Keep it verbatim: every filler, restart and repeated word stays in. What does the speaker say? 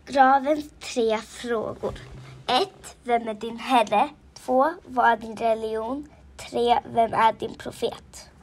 Gravens tre frågor. ett. Vem är din herre? två. Vad är din religion? tre. Vem är din profet?